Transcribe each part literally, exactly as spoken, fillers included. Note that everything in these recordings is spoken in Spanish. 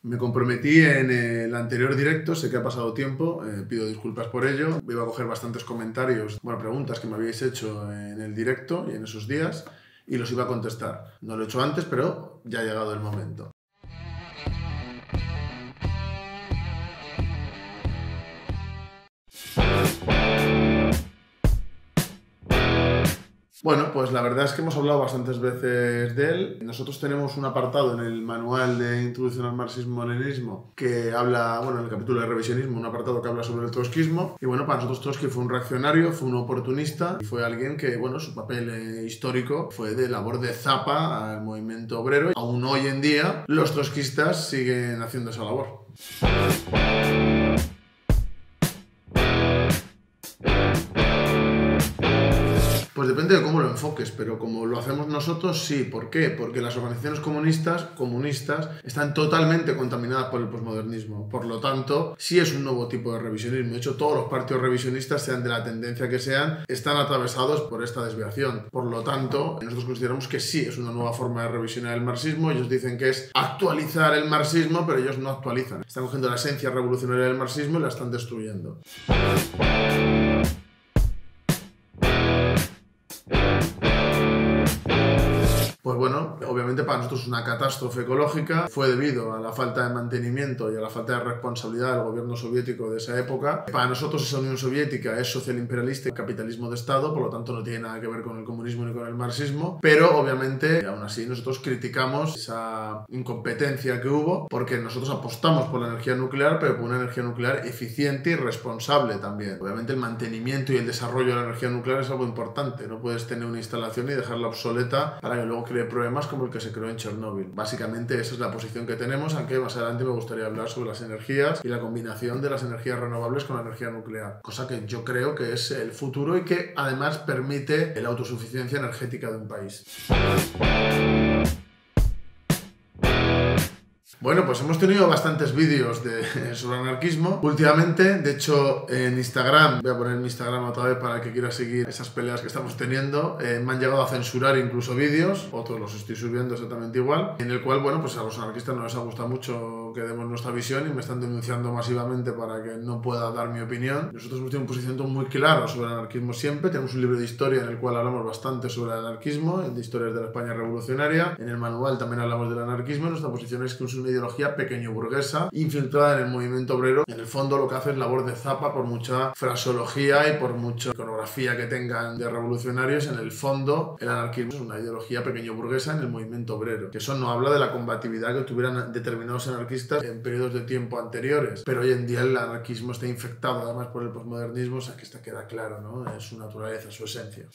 Me comprometí en el anterior directo, sé que ha pasado tiempo, eh, pido disculpas por ello. Iba a coger bastantes comentarios, bueno, preguntas que me habíais hecho en el directo y en esos días y los iba a contestar. No lo he hecho antes, pero ya ha llegado el momento. Bueno, pues la verdad es que hemos hablado bastantes veces de él. Nosotros tenemos un apartado en el manual de Introducción al Marxismo-Leninismo que habla, bueno, en el capítulo de revisionismo, un apartado que habla sobre el trotskismo. Y bueno, para nosotros Trotsky fue un reaccionario, fue un oportunista y fue alguien que, bueno, su papel eh, histórico fue de labor de zapa al movimiento obrero. Aún hoy en día los trotskistas siguen haciendo esa labor. Pues depende de cómo lo enfoques, pero como lo hacemos nosotros, sí. ¿Por qué? Porque las organizaciones comunistas, comunistas están totalmente contaminadas por el posmodernismo. Por lo tanto, sí es un nuevo tipo de revisionismo. De hecho, todos los partidos revisionistas, sean de la tendencia que sean, están atravesados por esta desviación. Por lo tanto, nosotros consideramos que sí es una nueva forma de revisionar el marxismo. Ellos dicen que es actualizar el marxismo, pero ellos no actualizan. Están cogiendo la esencia revolucionaria del marxismo y la están destruyendo. Pues bueno, obviamente para nosotros es una catástrofe ecológica. Fue debido a la falta de mantenimiento y a la falta de responsabilidad del gobierno soviético de esa época. Para nosotros esa Unión Soviética es social imperialista y capitalismo de Estado, por lo tanto no tiene nada que ver con el comunismo ni con el marxismo. Pero obviamente, aún así, nosotros criticamos esa incompetencia que hubo porque nosotros apostamos por la energía nuclear, pero por una energía nuclear eficiente y responsable también. Obviamente el mantenimiento y el desarrollo de la energía nuclear es algo importante. No puedes tener una instalación y dejarla obsoleta para que luego cree problemas como el que se creó en Chernóbil. Básicamente esa es la posición que tenemos, aunque más adelante me gustaría hablar sobre las energías y la combinación de las energías renovables con la energía nuclear, cosa que yo creo que es el futuro y que además permite la autosuficiencia energética de un país. Bueno, pues hemos tenido bastantes vídeos de, sobre anarquismo últimamente. De hecho, en Instagram, voy a poner mi Instagram otra vez para el que quiera seguir esas peleas que estamos teniendo, eh, me han llegado a censurar incluso vídeos, otros los estoy subiendo exactamente igual, en el cual, bueno, pues a los anarquistas no les ha gustado mucho que demos nuestra visión y me están denunciando masivamente para que no pueda dar mi opinión. Nosotros hemos tenido un posicionamiento muy claro sobre el anarquismo siempre. Tenemos un libro de historia en el cual hablamos bastante sobre el anarquismo, el de historias de la España revolucionaria. En el manual también hablamos del anarquismo. Nuestra posición es que es una ideología pequeño burguesa infiltrada en el movimiento obrero. En el fondo lo que hace es labor de zapa, por mucha fraseología y por mucha iconografía que tengan de revolucionarios. En el fondo el anarquismo es una ideología pequeño burguesa en el movimiento obrero, que eso no habla de la combatividad que tuvieran determinados anarquistas en periodos de tiempo anteriores, pero hoy en día el anarquismo está infectado además por el posmodernismo, o sea que esto queda claro, ¿no? Es su naturaleza, su esencia.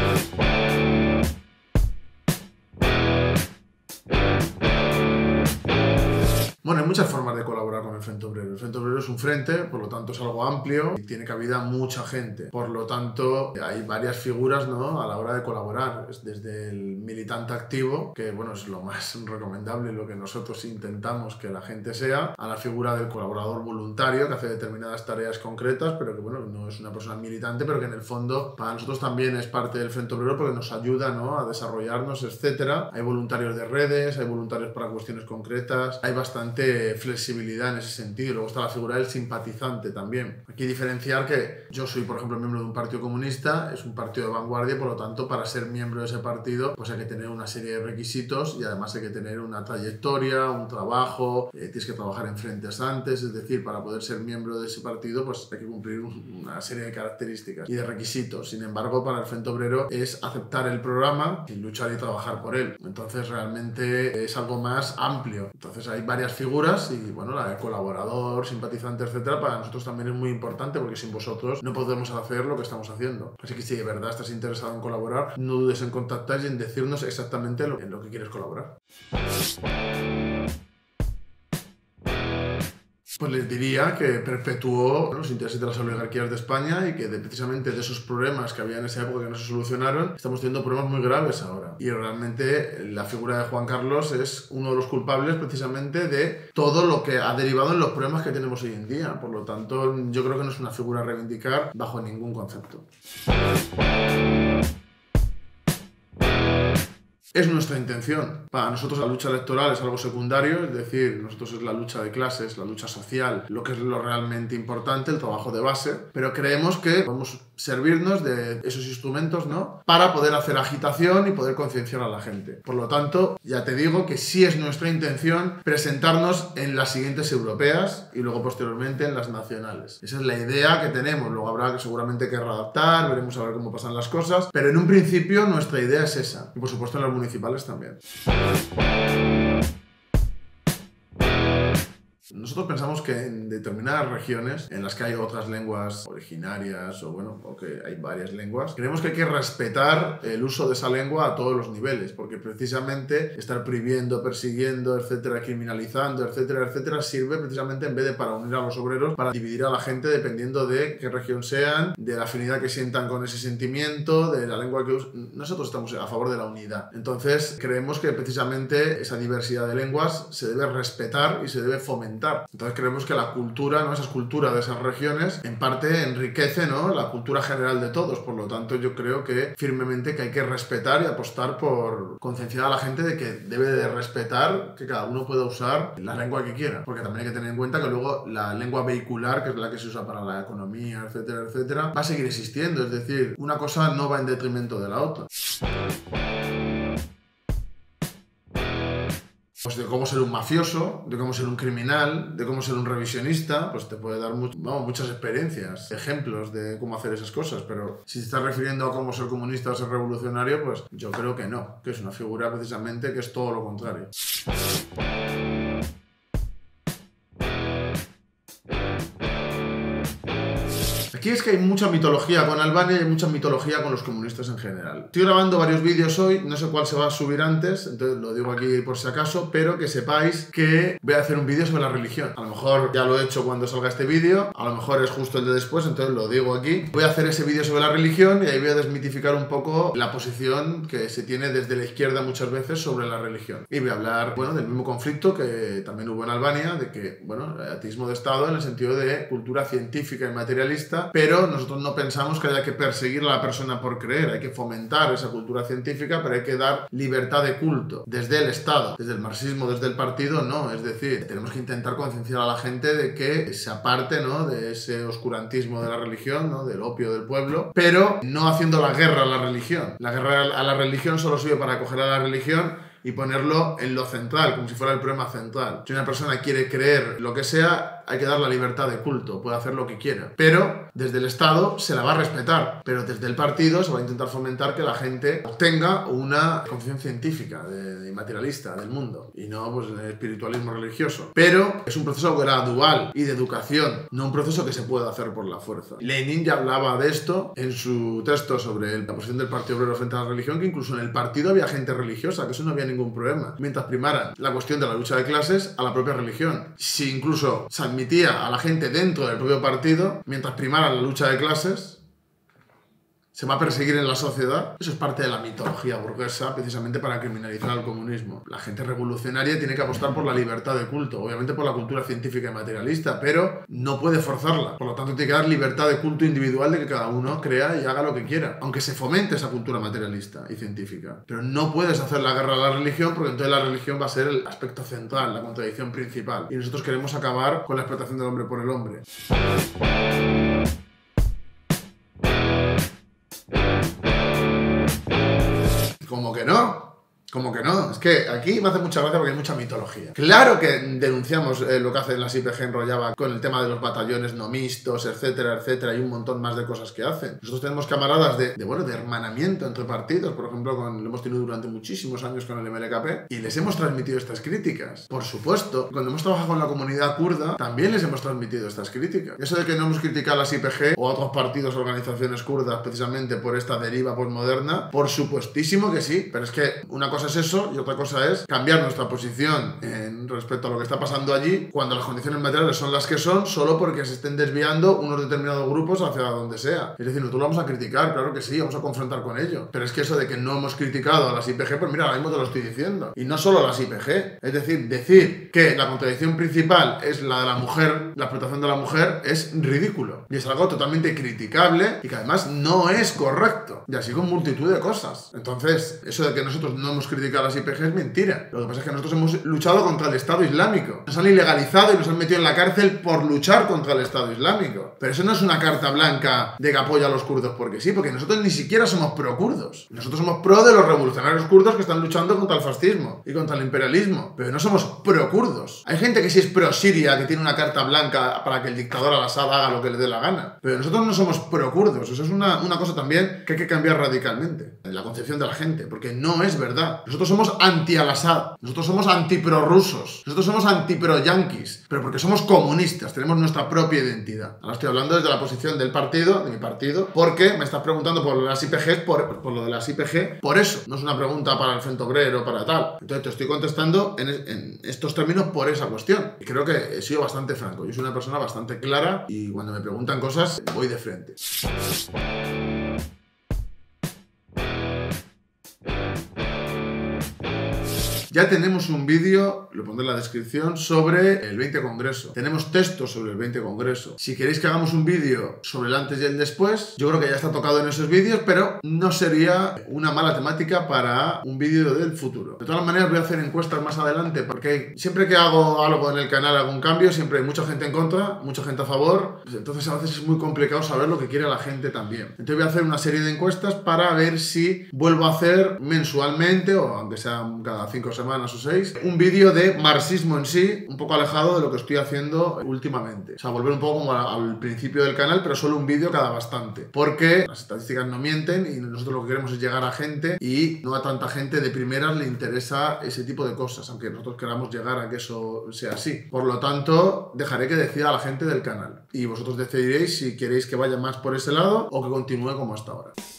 Bueno, hay muchas formas de colaborar con el Frente Obrero. El Frente Obrero es un frente, por lo tanto es algo amplio y tiene cabida mucha gente. Por lo tanto, hay varias figuras, ¿no?, a la hora de colaborar. Es desde el militante activo, que bueno, es lo más recomendable y lo que nosotros intentamos que la gente sea, a la figura del colaborador voluntario, que hace determinadas tareas concretas, pero que bueno, no es una persona militante, pero que en el fondo para nosotros también es parte del Frente Obrero porque nos ayuda, ¿no?, a desarrollarnos, etcétera. Hay voluntarios de redes, hay voluntarios para cuestiones concretas, hay bastante flexibilidad en ese sentido. Luego está la figura del simpatizante también. Aquí diferenciar que yo soy, por ejemplo, miembro de un partido comunista, es un partido de vanguardia, por lo tanto, para ser miembro de ese partido, pues hay que tener una serie de requisitos y además hay que tener una trayectoria, un trabajo, eh, tienes que trabajar en frentes antes, es decir, para poder ser miembro de ese partido, pues hay que cumplir una serie de características y de requisitos. Sin embargo, para el Frente Obrero es aceptar el programa y luchar y trabajar por él. Entonces, realmente es algo más amplio. Entonces, hay varias figuras y bueno, la de colaborador, simpatizante, etcétera, para nosotros también es muy importante porque sin vosotros no podemos hacer lo que estamos haciendo. Así que si de verdad estás interesado en colaborar, no dudes en contactar y en decirnos exactamente lo, en lo que quieres colaborar. Pues les diría que perpetuó los intereses de las oligarquías de España y que de, precisamente de esos problemas que había en esa época que no se solucionaron, estamos teniendo problemas muy graves ahora. Y realmente la figura de Juan Carlos es uno de los culpables precisamente de todo lo que ha derivado en los problemas que tenemos hoy en día. Por lo tanto, yo creo que no es una figura a reivindicar bajo ningún concepto. Es nuestra intención. Para nosotros la lucha electoral es algo secundario, es decir, nosotros es la lucha de clases, la lucha social, lo que es lo realmente importante, el trabajo de base, pero creemos que podemos servirnos de esos instrumentos, ¿no?, para poder hacer agitación y poder concienciar a la gente. Por lo tanto, ya te digo que sí es nuestra intención presentarnos en las siguientes europeas y luego posteriormente en las nacionales. Esa es la idea que tenemos. Luego habrá que seguramente que readaptar, veremos a ver cómo pasan las cosas, pero en un principio nuestra idea es esa. Y por supuesto en las municipales también. Nosotros pensamos que en determinadas regiones en las que hay otras lenguas originarias o bueno, o que hay varias lenguas, creemos que hay que respetar el uso de esa lengua a todos los niveles, porque precisamente estar prohibiendo, persiguiendo, etcétera, criminalizando, etcétera, etcétera, sirve precisamente en vez de para unir a los obreros, para dividir a la gente dependiendo de qué región sean, de la afinidad que sientan con ese sentimiento, de la lengua que usan. Nosotros estamos a favor de la unidad. Entonces creemos que precisamente esa diversidad de lenguas se debe respetar y se debe fomentar. Entonces creemos que la cultura, ¿no?, esas culturas de esas regiones, en parte enriquece, ¿no?, la cultura general de todos. Por lo tanto, yo creo que firmemente que hay que respetar y apostar por concienciar a la gente de que debe de respetar que cada uno pueda usar la lengua que quiera. Porque también hay que tener en cuenta que luego la lengua vehicular, que es la que se usa para la economía, etcétera, etcétera, va a seguir existiendo. Es decir, una cosa no va en detrimento de la otra. Pues de cómo ser un mafioso, de cómo ser un criminal, de cómo ser un revisionista, pues te puede dar much vamos, muchas experiencias, ejemplos de cómo hacer esas cosas, pero si te estás refiriendo a cómo ser comunista o ser revolucionario, pues yo creo que no, que es una figura precisamente que es todo lo contrario. Aquí es que hay mucha mitología con Albania y hay mucha mitología con los comunistas en general. Estoy grabando varios vídeos hoy, no sé cuál se va a subir antes, entonces lo digo aquí por si acaso, pero que sepáis que voy a hacer un vídeo sobre la religión. A lo mejor ya lo he hecho cuando salga este vídeo, a lo mejor es justo el de después, entonces lo digo aquí. Voy a hacer ese vídeo sobre la religión y ahí voy a desmitificar un poco la posición que se tiene desde la izquierda muchas veces sobre la religión. Y voy a hablar, bueno, del mismo conflicto que también hubo en Albania, de que, bueno, ateísmo de Estado en el sentido de cultura científica y materialista, pero nosotros no pensamos que haya que perseguir a la persona por creer, hay que fomentar esa cultura científica, pero hay que dar libertad de culto desde el Estado, desde el marxismo, desde el partido, no, es decir, tenemos que intentar concienciar a la gente de que se aparte, ¿no?, de ese oscurantismo de la religión, ¿no?, del opio del pueblo, pero no haciendo la guerra a la religión. La guerra a la religión solo sirve para acoger a la religión y ponerlo en lo central, como si fuera el problema central. Si una persona quiere creer lo que sea, hay que dar la libertad de culto, puede hacer lo que quiera. Pero desde el Estado se la va a respetar, pero desde el partido se va a intentar fomentar que la gente tenga una concepción científica de, de materialista del mundo y no pues de espiritualismo religioso. Pero es un proceso gradual y de educación, no un proceso que se pueda hacer por la fuerza. Lenin ya hablaba de esto en su texto sobre la posición del Partido Obrero frente a la religión, que incluso en el partido había gente religiosa, que eso no había ningún problema, mientras primaran la cuestión de la lucha de clases a la propia religión. Si incluso se admitía a la gente dentro del propio partido, mientras primara la lucha de clases, se va a perseguir en la sociedad. Eso es parte de la mitología burguesa, precisamente para criminalizar al comunismo. La gente revolucionaria tiene que apostar por la libertad de culto, obviamente por la cultura científica y materialista, pero no puede forzarla. Por lo tanto, tiene que dar libertad de culto individual, de que cada uno crea y haga lo que quiera, aunque se fomente esa cultura materialista y científica. Pero no puedes hacer la guerra a la religión, porque entonces la religión va a ser el aspecto central, la contradicción principal. Y nosotros queremos acabar con la explotación del hombre por el hombre. Como que no, como que no. Es que aquí me hace mucha gracia porque hay mucha mitología. Claro que denunciamos eh, lo que hacen las I P G en Rojava con el tema de los batallones no mixtos, etcétera, etcétera, y un montón más de cosas que hacen. Nosotros tenemos camaradas de, de, bueno, de hermanamiento entre partidos, por ejemplo, con, lo hemos tenido durante muchísimos años con el M L K P, y les hemos transmitido estas críticas. Por supuesto, cuando hemos trabajado con la comunidad kurda, también les hemos transmitido estas críticas. Eso de que no hemos criticado a las I P G o a otros partidos o organizaciones kurdas precisamente por esta deriva postmoderna, por supuestísimo que sí, pero es que una cosa es eso y otra cosa es cambiar nuestra posición en respecto a lo que está pasando allí cuando las condiciones materiales son las que son, solo porque se estén desviando unos determinados grupos hacia donde sea. Es decir, nosotros lo vamos a criticar, claro que sí, vamos a confrontar con ello, pero es que eso de que no hemos criticado a las I P G, pues mira, ahora mismo te lo estoy diciendo, y no solo a las I P G, es decir, decir que la contradicción principal es la de la mujer, la explotación de la mujer, es ridículo, y es algo totalmente criticable y que además no es correcto, y así con multitud de cosas. Entonces, eso de que nosotros no hemos criticado criticado las I P G es mentira. Lo que pasa es que nosotros hemos luchado contra el Estado Islámico. Nos han ilegalizado y nos han metido en la cárcel por luchar contra el Estado Islámico. Pero eso no es una carta blanca de que apoya a los kurdos porque sí, porque nosotros ni siquiera somos pro-kurdos. Nosotros somos pro de los revolucionarios kurdos que están luchando contra el fascismo y contra el imperialismo. Pero no somos pro-kurdos. Hay gente que sí es pro-Siria, que tiene una carta blanca para que el dictador al-Assad haga lo que le dé la gana. Pero nosotros no somos pro-kurdos. Eso es una, una cosa también que hay que cambiar radicalmente en la concepción de la gente, porque no es verdad. Nosotros somos anti-al-Assad. Nosotros somos anti-pro-rusos. Nosotros somos anti-pro-yanquis. Pero porque somos comunistas. Tenemos nuestra propia identidad. Ahora estoy hablando desde la posición del partido, de mi partido, porque me estás preguntando por las I P Gs, por, por lo de las I P G. Por eso. No es una pregunta para el Frente Obrero, para tal. Entonces te estoy contestando en, en estos términos por esa cuestión. Y creo que he sido bastante franco. Yo soy una persona bastante clara y cuando me preguntan cosas, voy de frente. Ya tenemos un vídeo, lo pondré en la descripción, sobre el veinte Congreso. Tenemos textos sobre el veinte Congreso. Si queréis que hagamos un vídeo sobre el antes y el después, yo creo que ya está tocado en esos vídeos, pero no sería una mala temática para un vídeo del futuro. De todas maneras, voy a hacer encuestas más adelante, porque siempre que hago algo en el canal, algún cambio, siempre hay mucha gente en contra, mucha gente a favor. Entonces a veces es muy complicado saber lo que quiere la gente también. Entonces voy a hacer una serie de encuestas para ver si vuelvo a hacer mensualmente, o aunque sea cada cinco semanas, semanas o seis, un vídeo de marxismo en sí, un poco alejado de lo que estoy haciendo últimamente. O sea, volver un poco como al principio del canal, pero solo un vídeo cada bastante. Porque las estadísticas no mienten y nosotros lo que queremos es llegar a gente y no a tanta gente de primeras le interesa ese tipo de cosas, aunque nosotros queramos llegar a que eso sea así. Por lo tanto, dejaré que decida la gente del canal. Y vosotros decidiréis si queréis que vaya más por ese lado o que continúe como hasta ahora.